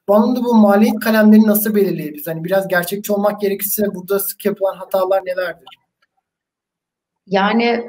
Bu anlamda bu maliyet kalemlerini nasıl belirleyeriz? Hani biraz gerçekçi olmak gerekirse burada sık yapılan hatalar nelerdir? Yani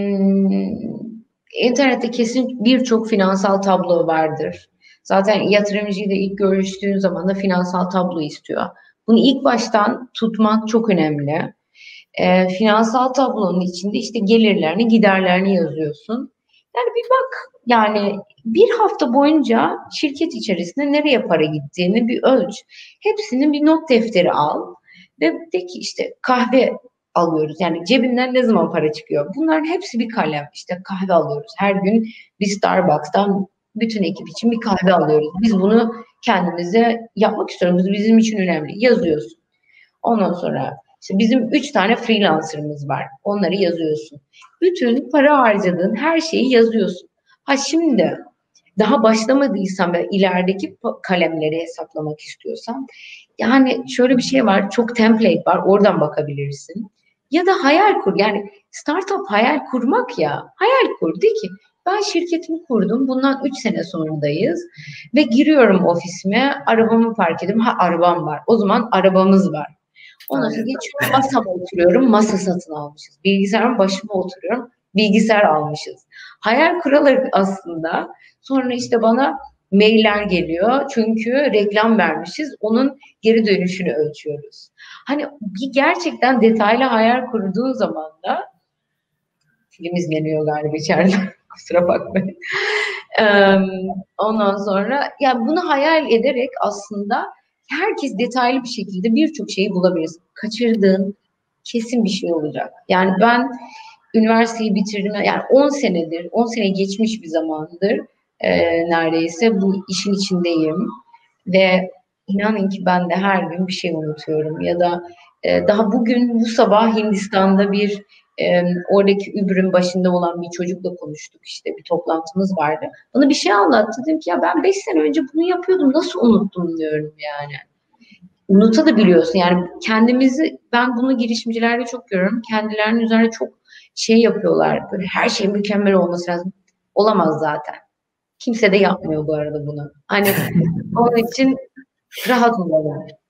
internette kesin birçok finansal tablo vardır. Zaten yatırımcıyla ilk görüştüğün zaman da finansal tablo istiyor. Bunu ilk baştan tutmak çok önemli. Finansal tablonun içinde işte gelirlerini, giderlerini yazıyorsun. Yani bir bak, yani bir hafta boyunca şirket içerisinde nereye para gittiğini bir ölç. Hepsinin bir not defteri al ve de ki işte kahve alıyoruz. Yani cebinden ne zaman para çıkıyor? Bunların hepsi bir kalem. İşte kahve alıyoruz. Her gün bir Starbucks'tan bütün ekip için bir kahve alıyoruz. Biz bunu kendimize yapmak istiyoruz. Bizim için önemli. Yazıyorsun. Ondan sonra işte bizim 3 tane freelancer'ımız var. Onları yazıyorsun. Bütün para harcadığın her şeyi yazıyorsun. Ha şimdi daha başlamadıysan ve ilerideki kalemleri hesaplamak istiyorsan, yani şöyle bir şey var. Çok template var. Oradan bakabilirsin. Ya da hayal kur. Yani startup hayal kurmak ya. Hayal kur. De ki ben şirketimi kurdum. Bundan 3 sene sonundayız. Ve giriyorum ofisime. Arabamı park ediyorum. Ha, arabam var. O zaman arabamız var. Ondan sonra geçiyorum, masama oturuyorum, masa satın almışız. Bilgisayarın başıma oturuyorum, bilgisayar almışız. Hayal kurarak aslında sonra işte bana mailler geliyor. Çünkü reklam vermişiz. Onun geri dönüşünü ölçüyoruz. Hani bir gerçekten detaylı hayal kurduğu zaman da film izleniyor galiba içeride. Kusura bakmayın. Ondan sonra ya bunu hayal ederek aslında herkes detaylı bir şekilde birçok şeyi bulabiliriz. Kaçırdığın kesin bir şey olacak. Yani ben üniversiteyi bitirdim. Yani 10 senedir, 10 sene geçmiş bir zamandır neredeyse bu işin içindeyim. Ve inanın ki ben de her gün bir şey unutuyorum. Ya da daha bugün bu sabah Hindistan'da bir oradaki Uber'in başında olan bir çocukla konuştuk, işte bir toplantımız vardı. Bana bir şey anlattı. Dedim ki ya ben 5 sene önce bunu yapıyordum. Nasıl unuttum diyorum yani. Unutabiliyorsun yani kendimizi, ben bunu girişimcilerde çok görüyorum. Kendilerinin üzerine çok şey yapıyorlar. Böyle her şey mükemmel olması lazım. Olamaz zaten. Kimse de yapmıyor bu arada bunu. Hani onun için rahat olalım.